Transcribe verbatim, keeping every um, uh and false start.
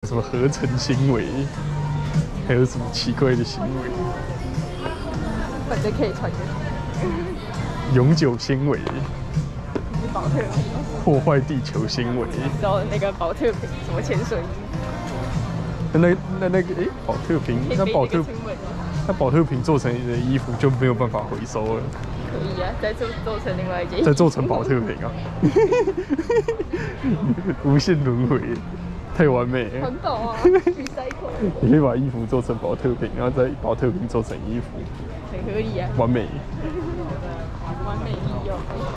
什么合成纤维，还有什么奇怪的行为？ 反正可以穿的。 永久纤维， 是保特瓶。 破坏地球纤维。 然后那个保特瓶什么潜水衣。 那那那个哎，保特瓶，那保特那保特瓶做成的衣服就没有办法回收了。 可以啊，再做做成另外一件。 再做成保特瓶啊！无限轮回，太完美了。 环保啊 ，recycle。 你可以把衣服做成保特瓶，然后再保特瓶做成衣服， 很合理啊。 完美。 完美利用。